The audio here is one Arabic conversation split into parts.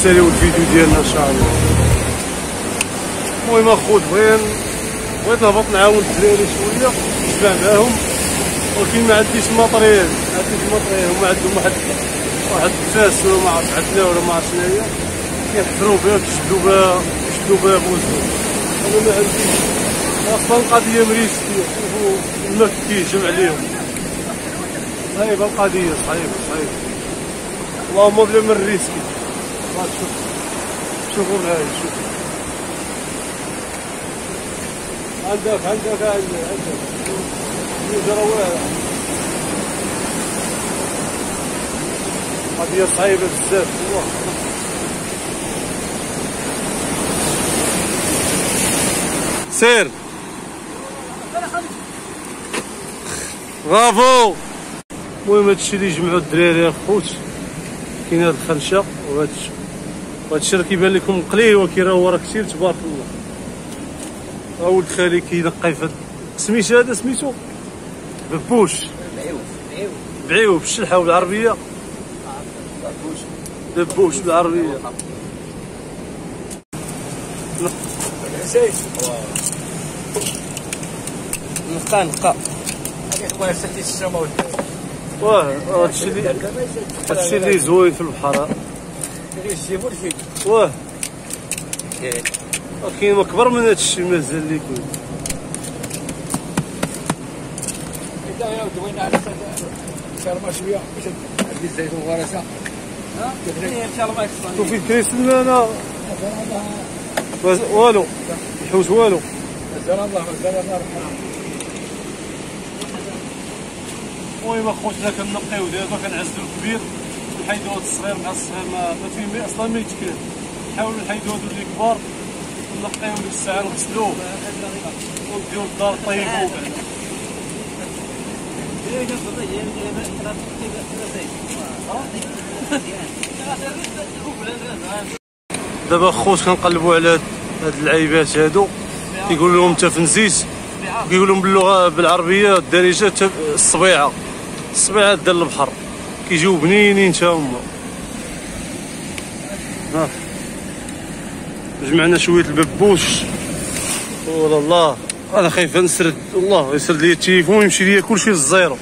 تساليو الفيديو ديالنا ان شاء الله. المهم اخوت بغيت نهبط نعاون الدراري شويه نشبع معاهم، ولكن ما عنديش الماتريال، هما عندهم واحد الفاس ولا ما عرفت عندنا ولا ما عرفت شناهي كيحضروا بها يشدوا بها بوزهم. انا ما عنديش، اصلا القضيه مريسكيه، شوفوا الماء كيهجم عليهم، صعيبه القضيه، صعيبه اللهم بلا من ريسكي. شوفوا معايا، شوفوا عندك جروال، قضيه صعيبه بزاف والله. سير برافو. المهم هادشي اللي جمعوا الدراري اخوت، كاين هاد الخرشه وهادشي راه كيبان لكم قليل، ولكن راه هو راه كثير تبارك الله. ها ولد خالي كينقي في سميتو هذا، سميتو ببوش، بعيوب بالشلحه وبالعربيه، ببوش بالعربيه. نقا واه هادشي اللي زوين في البحر. واه كاين اكبر من هادشي مازال اللي كاين. شوفي الكريس انا والو الحوت والو. المهم اخوتنا كنقيو دابا، كنعزلو الكبير نحيدو هاد الصغير مع الصغير ما فيه اصلا ما يتكل، نحاولو نحيدو هادو اللي كبار ونقيو ديك الساعه نغسلوه ونديو للدار طيبوه. دابا اخوت كنقلبوا على هاد اللعيبات هادو، كيقولوا لهم تفنزيت، كيقول لهم باللغه بالعربيه الدارجه الصبيعه ديال البحر، كيجيو بنينين تا هما. ها جمعنا شويه الببوش، والله انا خايف نسرد، والله يسرد لي التليفون ويمشي ليا كلشي للزيرو.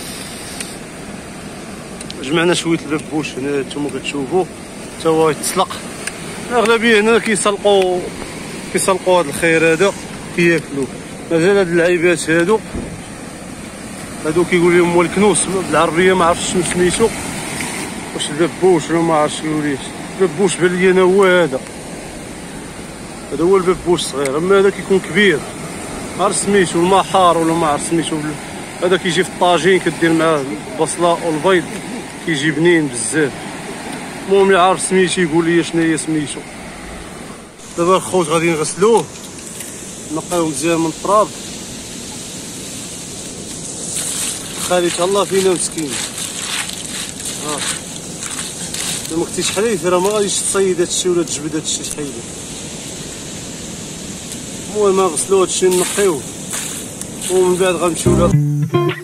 جمعنا شويه الببوش هنا نتوما كتشوفوا تا هو يتسلق. الاغلبيه هنا كيسلقوا هاد الخير هذا كياكلوه. مازال هاد اللعيبات هادو كيقول لهم هو الكنوس بالعربيه، ما عرفتش شنو سميتو، واش الببوش ولا ما عرفتش كيقوليش. الببوش بان لي انا هو هذا هو الببوش الصغير، اما هذا كيكون كبير، ما عرفت سميتو المحار ولا ما عرفت سميتو. هذا كيجي في الطاجين، كدير معاه البصله والبيض، كيجي بنين بزاف. المهم اللي عارف سميتو يقول لي شنو هي سميتو. دابا الخوت غادي نغسلوه نقيوه مزيان من التراب. خالي تهلا فينا مسكين، ما كنتيش حليف راه ما غاديش تصيد هادشي ولا تجبد هادشي تحيدو. المهم نغسلو هادشي نقيوه ومن بعد غنمشيو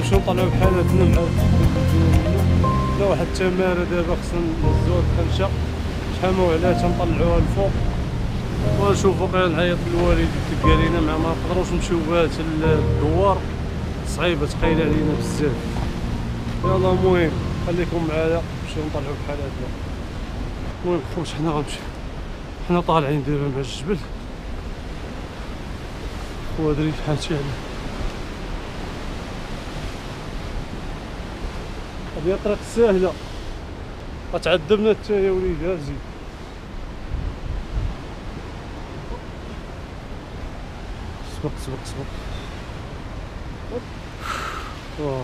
نمشيو نطلعو بحالاتنا مع لا واحد التماره دابا خصنا نهزوها الخنشه شحال ما وعلاه تنطلعوها الفوق ونشوفو غير نعيط للوالد تلقى لينا مع ما نقدروش نمشيو بها حتى للدوار صعيبه ثقيله علينا بزاف. يلا المهم خليكم معايا نمشيو نطلعو بحالاتنا. المهم خوت حنا غنمشيو حنا طالعين دابا مع الجبل وادري شحال شي عليه هذه طريق ساهله غتعذبنا حتى يا وليدي. زيد سبق واه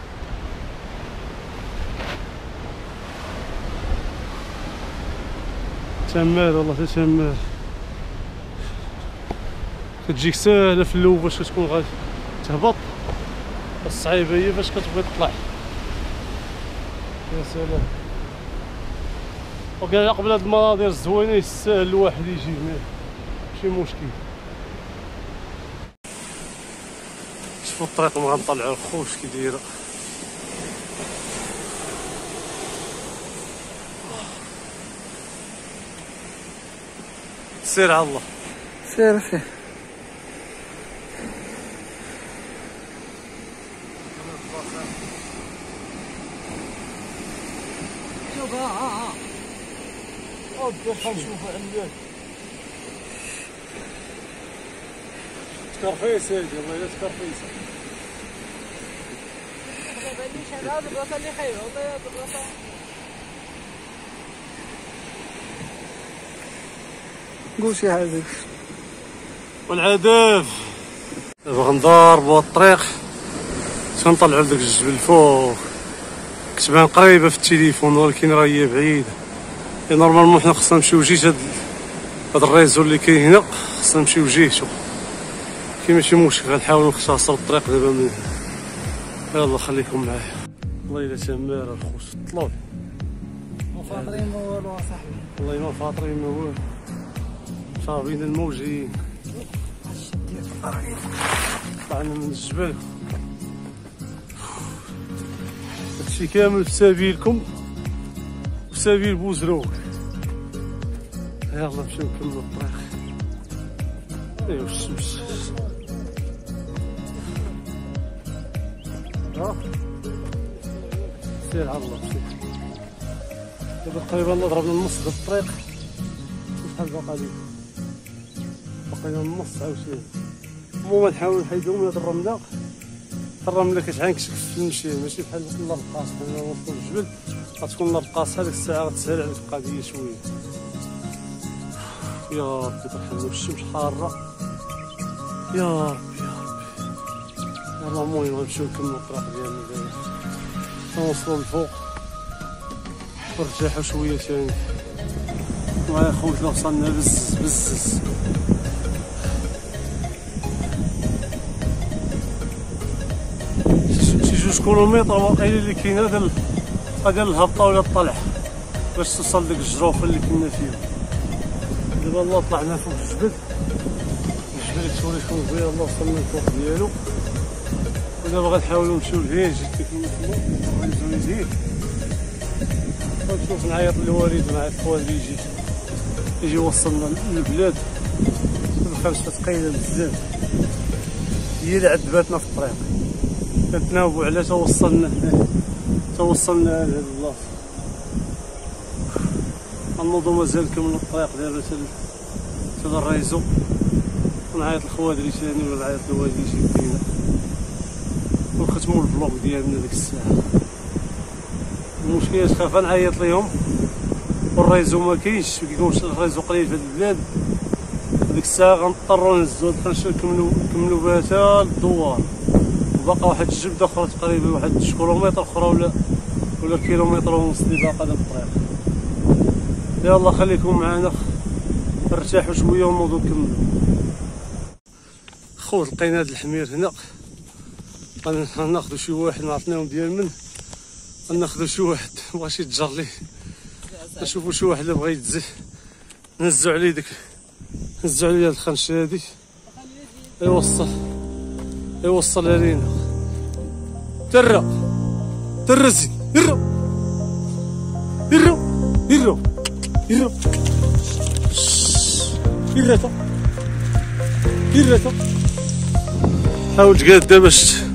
تمار والله تمار كتجيك ساهله في الاول باش كتكون غادي تهبط الصعيبه هي فاش كتبغي تطلع. يا سلام وكاع قبل هاد المناظر الزوينه يستاهل الواحد يجي ماشي مشكل. شوفوا الطريق ما غنطلعو الخوش كي دايره سير على الله سير فيه شوف نشوفو عندك تكرفيس هادي والله الا تكرفيس هذا البلاصه اللي خايبه والله هذا البلاصه قول شي حاجه. والعذاب دابا غنضربو الطريق تنطلعو لداك الجبل الفوق كتبان قريبه في التليفون ولكن راه هي بعيده. نورمالمون حنا خصنا نمشيو جيت هاد الريزو اللي كاين هنا خصنا نمشيو جيتو كي ماشي مشكل غنحاولو نختصرو الطريق دابا من هنا. يلا خليكم معايا والله الا تماره الخوت طلعوا ما فاطرين ما والو اصاحبي والله ما فاطرين ما والو صافيين الموجين طلعنا من الجبل هادشي كامل في سبيلكم في سبيل بوزروك. يلا نمشيو نكملو الطريق. ايوا الشمس سير على الله سير. دابا تقريبا ضربنا النص ديال الطريق شحال باقا لي بقينا النص عاوتاني. المهم نحاول نحيدو من هاد الرمله كتعنكشك في المشي ماشي بحال الرقاص. حنا نوصلو للجبل غتكون الرقاصه هاديك الساعه غتسهل عليك القضيه شويه. يا ربي ترحمنا الشمس حاره يا ربي يا ربي. يلا المهم غنمشيو نكملو الطريق ديالنا دابا نوصلو للفوق ونرتاحو شويه ثاني. والله خوتنا وصلنا بزز شي 2 كيلومتر واقيلا اللي كاينه ديال الهبطه ولا الطلع باش توصل لديك الجروفه اللي كنا فيها. دابا الله طلعنا فوق الجبل توري شكون فيها الله وصلنا للفوق ديالو. ودابا غنحاولو نمشيو لهيه جيت كيما تما نزيد ونشوف نعيط للوالد مع خوالي يجي يوصلنا للبلاد. الخمسة ثقيلة بزاف هي اللي عذباتنا في الطريق كنتناوبو على توصلنا لهاد البلاصة. غنوضو مازال نكملو الطريق دابا حتى الريزو ونعيط لخوادري ثاني ولا نعيط لوالدي شي فينا ونختمو الفلوق ديالنا ديك الساعة. المشكلة خاف نعيط ليهم والريزو ما كاينش مكيكونش الريزو قليل في هاد البلاد. ديك الساعة غنضطرو نهزو الخنشة نكملو بها حتى للدوار وباقا واحد الجبدة أخرى تقريبا واحد 2 كيلومتر أخرى ولا كيلومتر ونص اللي باقا ديال الطريق. يلا خليكم معانا نرتاحو شوية ونوضو نكملو. خوت لقينا هاد الحمير هنا غناخدو شي واحد معرفناهم ديال من غناخدو شي واحد مبغاش يتجر ليه نشوفو شي واحد اللي بغا يتزه نهزو عليه هاد الخنشة هادي يوصلها لينا. ترى ترزي يرو يرو يرو يرو يرتا يرتا حاول تقاد باش